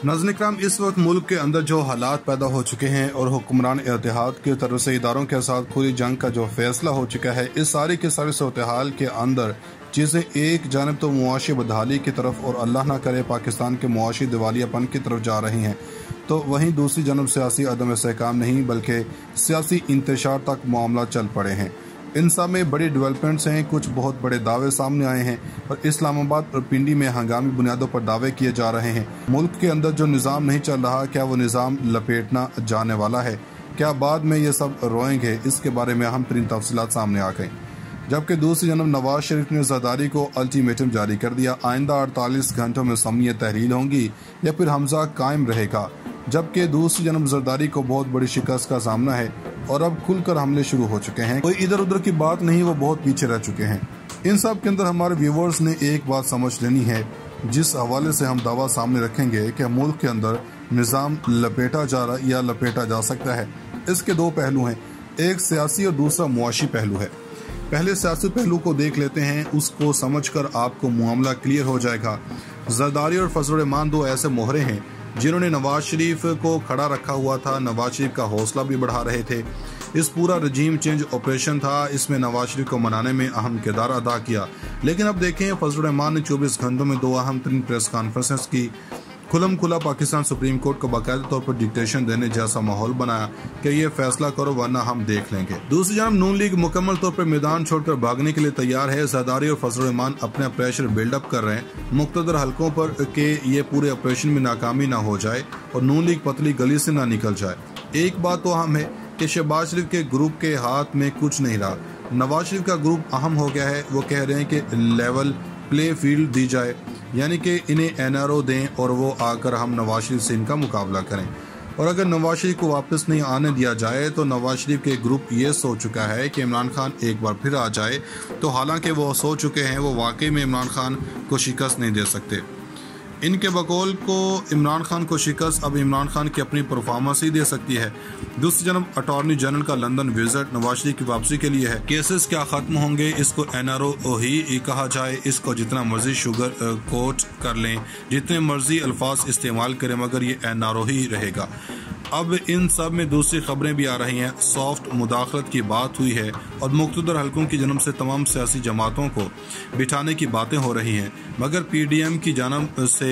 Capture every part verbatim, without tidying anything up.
नाज़रीन इकराम, इस वक्त मुल्क के अंदर जो हालात पैदा हो चुके हैं और हुक्मरान इत्तेहाद की तरफ से इदारों के साथ खुली जंग का जो फैसला हो चुका है, इस सारी के सारे सूरत हाल के अंदर चीज़ें एक जानब तो मुआशी बदहाली की तरफ और अल्लाह ना करे पाकिस्तान के मुआशी दिवालियापन की तरफ जा रही हैं, तो वहीं दूसरी जानब सियासी अदम इस्तेहकाम नहीं बल्कि सियासी इंतशार तक मामला चल पड़े हैं। इन सब में बड़ी डेवलपमेंट्स हैं, कुछ बहुत बड़े दावे सामने आए हैं और इस्लामाबाद और पिंडी में हंगामी बुनियादों पर दावे किए जा रहे हैं। मुल्क के अंदर जो निज़ाम नहीं चल रहा, क्या वो निज़ाम लपेटना जाने वाला है? क्या बाद में ये सब रोएंगे? इसके बारे में अहम तरीन तफसीलात सामने आ गई। जबकि दूसरी जानब नवाज शरीफ ने ज़रदारी को अल्टीमेटम जारी कर दिया, आइंदा अड़तालीस घंटों में असम्बलियाँ तहरील होंगी या फिर हमजा कायम रहेगा। जबकि दूसरी जानब ज़रदारी को बहुत बड़ी शिकस्त का सामना है और अब खुलकर हमले शुरू हो चुके हैं। कोई इधर उधर की बात नहीं, वो बहुत पीछे रह चुके हैं। इन सब के अंदर हमारे व्यूवर्स ने एक बात समझ लेनी है, जिस हवाले से हम दावा सामने रखेंगे कि मुल्क के अंदर निज़ाम लपेटा जा रहा या लपेटा जा सकता है। इसके दो पहलू हैं, एक सियासी और दूसरा मुआशी पहलू है। पहले सियासी पहलू को देख लेते हैं, उसको समझकर आपको मामला क्लियर हो जाएगा। ज़रदारी और फजल रहमान दो ऐसे मोहरे हैं जिन्होंने नवाज शरीफ को खड़ा रखा हुआ था, नवाज शरीफ का हौसला भी बढ़ा रहे थे। इस पूरा रजीम चेंज ऑपरेशन था, इसमें नवाज शरीफ को मनाने में अहम किरदार अदा किया। लेकिन अब देखें, फजल रहमान ने चौबीस घंटों में दो अहम तरीन प्रेस कॉन्फ्रेंसेस की, खुलम खुला पाकिस्तान सुप्रीम कोर्ट को बाकायदा तौर पर डिक्टेशन देने जैसा माहौल बनाया कि ये फैसला करो वरना हम देख लेंगे। दूसरी जानब नून लीग मुकम्मल तौर पर मैदान छोड़कर भागने के लिए तैयार है। ज़रदारी और फजल रहमान अपना प्रेशर बिल्डअप कर रहे हैं मुख्तदर हलकों पर कि ये पूरे ऑपरेशन में नाकामी ना हो जाए और नून लीग पतली गली से ना निकल जाए। एक बात तो अहम है कि शहबाज शरीफ के ग्रुप के हाथ में कुछ नहीं रहा, नवाज शरीफ का ग्रुप अहम हो गया है। वो कह रहे हैं कि लेवल प्ले फील्ड दी जाए, यानी कि इन्हें एन आर ओ दें और वो आकर हम नवाज शरीफ से इनका मुकाबला करें। और अगर नवाज शरीफ को वापस नहीं आने दिया जाए तो नवाज शरीफ के ग्रुप ये सोच चुका है कि इमरान खान एक बार फिर आ जाए, तो हालांकि वो सोच चुके हैं वो वाकई में इमरान खान को शिकस्त नहीं दे सकते। इनके बकौल को इमरान खान को शिकस्त अब इमरान खान की अपनी परफॉर्मेंस ही दे सकती है। दूसरी जानब अटॉर्नी जनरल का लंदन विजिट नवाज शरीफ की वापसी के लिए है। केसेस क्या खत्म होंगे, इसको एन आर ओ ही कहा जाए, इसको जितना मर्जी शुगर कोट कर लें, जितने मर्जी अल्फाज इस्तेमाल करें, मगर ये एन आर ओ ही रहेगा। अब इन सब में दूसरी खबरें भी आ रही हैं, सॉफ्ट मुदाखलत की बात हुई है और मुख्तदर हलकों की जन्म से तमाम सियासी जमातों को बिठाने की बातें हो रही हैं, मगर पी डी एम की जानब से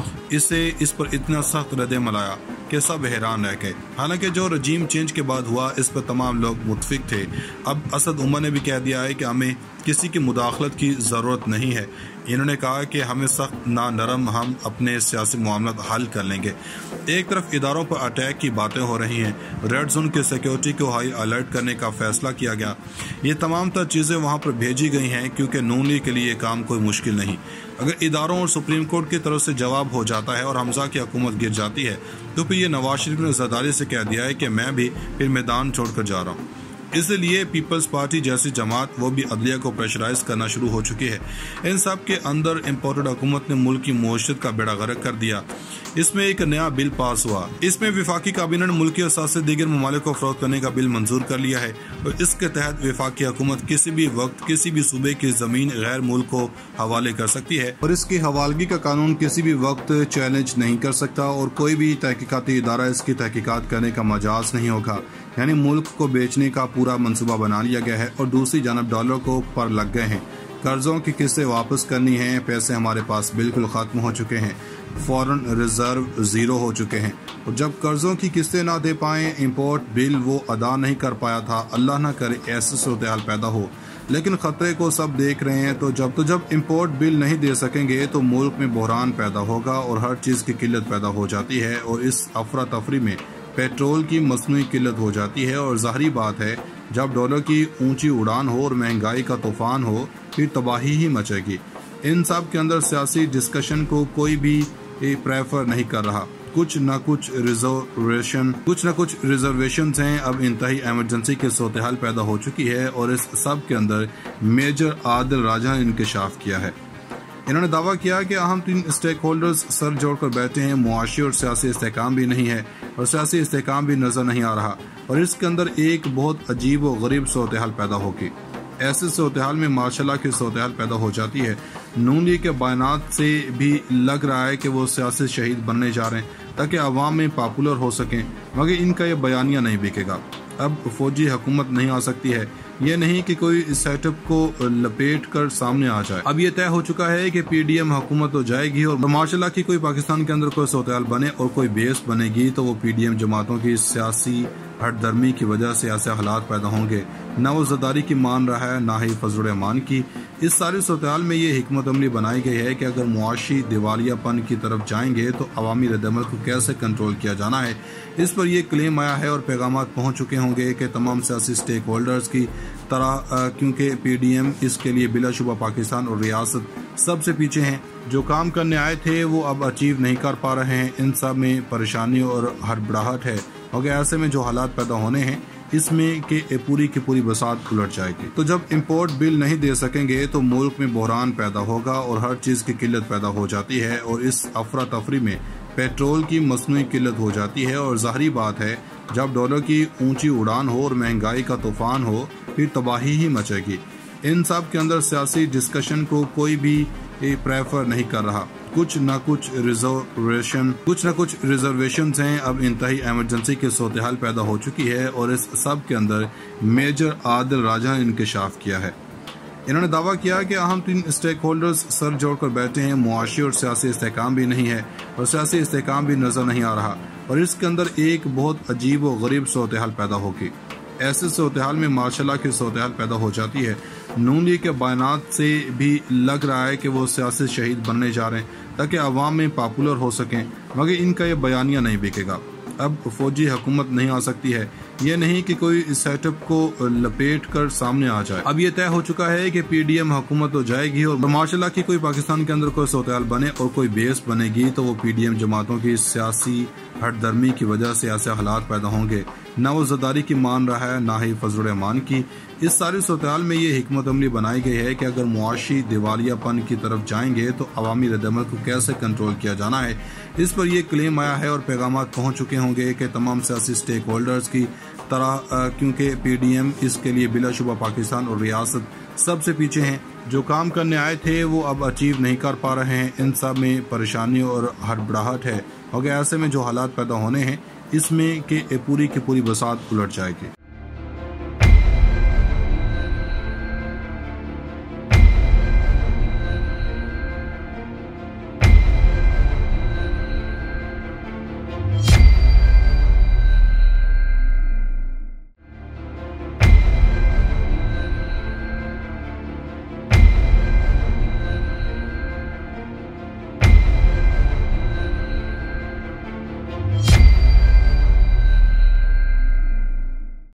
इसे इस पर इतना सख्त रद्द-ए-अमल आया कि सब हैरान रह गए। हालांकि जो रजीम चेंज के बाद हुआ इस पर तमाम लोग मुतफिक थे। अब असद उमर ने भी कह दिया है कि हमें किसी की मुदाखलत की ज़रूरत नहीं है। इन्होंने कहा कि हमें सख्त ना नरम, हम अपने सियासी मामला हल कर लेंगे। एक तरफ इदारों पर अटैक की बातें हो रही हैं, रेड जोन के सिक्योरिटी को हाई अलर्ट करने का फैसला किया गया। ये तमाम तर चीज़ें वहाँ पर भेजी गई हैं क्योंकि नून लीग के लिए काम कोई मुश्किल नहीं। अगर इदारों और सुप्रीम कोर्ट की तरफ से जवाब हो जाता है और हमजा की हुकूमत गिर जाती है तो फिर ये नवाज शरीफ ने ज़रदारी से कह दिया है कि मैं भी फिर मैदान छोड़कर जा रहा हूँ। इसलिए पीपल्स पार्टी जैसी जमात वो भी अदलिया को प्रेशराइज करना शुरू हो चुकी है। इन सब के अंदर इम्पोर्टेड हुकूमत ने मुल्क की मईशत का बेड़ा गर्क कर दिया। इसमें एक नया बिल पास हुआ, इसमें विफाकी काबीना ने मुल्की असास से दीगर ममालिक को फरोख्त करने का बिल मंजूर कर लिया है और इसके तहत विफाकी हुकूमत किसी भी वक्त किसी भी सूबे की जमीन गैर मुल्क को हवाले कर सकती है और इसकी हवालगी का कानून किसी भी वक्त चैलेंज नहीं कर सकता और कोई भी तहकीकाती इदारा इसकी तहकीकात करने का मजाज नहीं होगा। यानी मुल्क को बेचने का पूरा मंसूबा बना लिया गया है और दूसरी जानब डॉलर को पर लग गए हैं। कर्जों की किस्तें वापस करनी है, पैसे हमारे पास बिल्कुल ख़त्म हो चुके हैं, फॉरेन रिजर्व ज़ीरो हो चुके हैं और जब कर्जों की किस्तें ना दे पाएँ, इंपोर्ट बिल वो अदा नहीं कर पाया था, अल्लाह ना करे ऐसे सूरत हाल पैदा हो। लेकिन ख़तरे को सब देख रहे हैं, तो जब तो जब इंपोर्ट बिल नहीं दे सकेंगे तो मुल्क में बहरान पैदा होगा और हर चीज़ की किल्लत पैदा हो जाती है और इस अफरा तफरी में पेट्रोल की मसनूई किल्लत हो जाती है और ज़ाहिरी बात है जब डॉलर की ऊंची उड़ान हो और महंगाई का तूफान हो फिर तबाही ही मचेगी। इन सब के अंदर सियासी डिस्कशन को कोई भी प्रेफर नहीं कर रहा। कुछ न कुछ रिजर्वेशन कुछ न कुछ रिजर्वेशन हैं। अब इंतहाई एमरजेंसी की सूरत हाल पैदा हो चुकी है और इस सब के अंदर मेजर आदिल राजा ने इंकशाफ किया है। इन्होंने दावा किया कि अहम तीन स्टेक होल्डर्स सर जोड़कर बैठे हैं, मुआशी और सियासी इस्तेहकाम भी नहीं है और सियासी इस्तेहकाम भी नजर नहीं आ रहा और इसके अंदर एक बहुत अजीब और गरीब सूरत हाल पैदा होगी। ایسے صورتحال میں ماشاء اللہ کی صورتحال پیدا ہو جاتی ہے۔ نون لیگ کے بیانات سے بھی لگ رہا ہے کہ وہ سیاسی شہید بننے جا رہے ہیں تاکہ عوام میں پاپولر ہو سکیں، مگر ان کا یہ بیانیہ نہیں بکے گا۔ اب فوجی حکومت نہیں آ سکتی ہے، یہ نہیں کہ کوئی سیٹ اپ کو لپیٹ کر سامنے آ جائے۔ اب یہ طے ہو چکا ہے کہ پی ڈی ایم حکومت ہو جائے گی اور ماشاء اللہ کی کوئی پاکستان کے اندر کوئی صورتحال بنے اور کوئی بیس بنے گی تو وہ پی ڈی ایم جماعتوں کی سیاسی ہٹ درمی کی وجہ سے ایسے حالات پیدا ہوں گے، نہ وہ زداری کی مان رہا ہے نہ ہی فضل الرحمان کی۔ اس ساری صورتحال میں یہ حکمت عملی بنائی گئی ہے کہ اگر معاشی دیوالیہ پن کی طرف جائیں گے تو عوامی رد عمل کو کیسے کنٹرول کیا جانا ہے، اس پر یہ کلیم آیا ہے اور پیغامات پہنچ چکے ہوں گے کہ تمام سیاسی سٹیک ہولڈرز کی طرح، کیونکہ پی ڈی ایم اس کے لیے بلا شبہ پاکستان اور ریاست سب سے پیچھے ہیں۔ جو کام کرنے آئے تھے وہ اب اچیو نہیں کر پا رہے ہیں، ان سب میں پریشانی اور ہڑبڑاہٹ ہے، اور ایسے میں جو حالات پیدا ہونے ہیں اس میں کہ پوری کی پوری بساط الٹ جائے گی۔ تو جب امپورٹ بل نہیں دے سکیں گے تو ملک میں بحران پیدا ہوگا اور ہر چیز کی قلت پیدا ہو جاتی ہے، اور اس افراتفری میں پیٹرول کی مصنوعی قلت ہو جاتی ہے، اور ظاہری بات ہے جب ڈالر کی اونچی اڑان ہو اور مہنگائی کا طوفان ہو پھر تباہی ہی مچے گی۔ ان سب کے اندر سیاسی ڈسکشن کو کوئی بھی پریفر نہیں کر رہا، کچھ نہ کچھ ریزرویشن کچھ نہ کچھ ریزرویشنز ہیں۔ اب انتہائی ایمرجنسی کی صورتحال پیدا ہو چکی ہے اور اس سب کے اندر میجر عادل راجہ نے انکشاف کیا ہے۔ انہوں نے دعویٰ کیا کہ اہم تین اسٹیک ہولڈرز سر جوڑ کر بیٹھے ہیں، معاشی اور سیاسی استحکام بھی نہیں ہے اور سیاسی استحکام بھی نظر نہیں آ رہا، اور اس کے اندر ایک بہت عجیب و غریب صورتحال پیدا ہوگی۔ ایسے صورتحال میں ماشاء اللہ کی صورتحال پیدا ہو جاتی ہے۔ نون لیگ کے بیانات سے بھی لگ رہا ہے کہ وہ سیاسی شہید بننے جا رہے ہیں تاکہ عوام میں پاپولر ہو سکیں، مگر ان کا یہ بیانیہ نہیں بکے گا۔ اب فوجی حکومت نہیں آ سکتی ہے، یہ نہیں کہ کوئی سیٹ اپ کو لپیٹ کر سامنے آ جائے۔ اب یہ طے ہو چکا ہے کہ پی ڈی ایم حکومت ہو جائے گی اور ماشاء اللہ کی کوئی پاکستان کے اندر کوئی صورتحال بنے اور کوئی بیس بنے گی تو وہ پی ڈی ایم جماعتوں کی سیاسی ہٹ درمی کی وجہ سے ایسے حالات پیدا ہوں گے، نہ وہ زداری کی مان رہا ہے نہ ہی فضل الرحمان کی۔ اس ساری صورتحال میں یہ حکمت عملی بنائی گئی ہے کہ اگر معاشی دیوالیہ پن کی طرف جائیں گے تو عوامی رد عمل کو کیسے کنٹرول کیا جانا ہے، اس پر یہ کلیم آیا ہے اور پیغامات پہنچ چکے ہوں گے کہ تمام سیاسی سٹیک ہولڈرز کی طرح، کیونکہ پی ڈی ایم اس کے لیے بلا شبہ پاکستان اور ریاست سب سے پیچھے ہیں۔ جو کام کرنے آئے تھے وہ اب اچیو نہیں کر پا رہے ہیں، ان سب میں پریشانی اور ہڑبڑاہٹ ہے، اور ایسے میں جو حالات پیدا ہونے ہیں اس میں کہ پوری کی پوری بساط الٹ جائے گی۔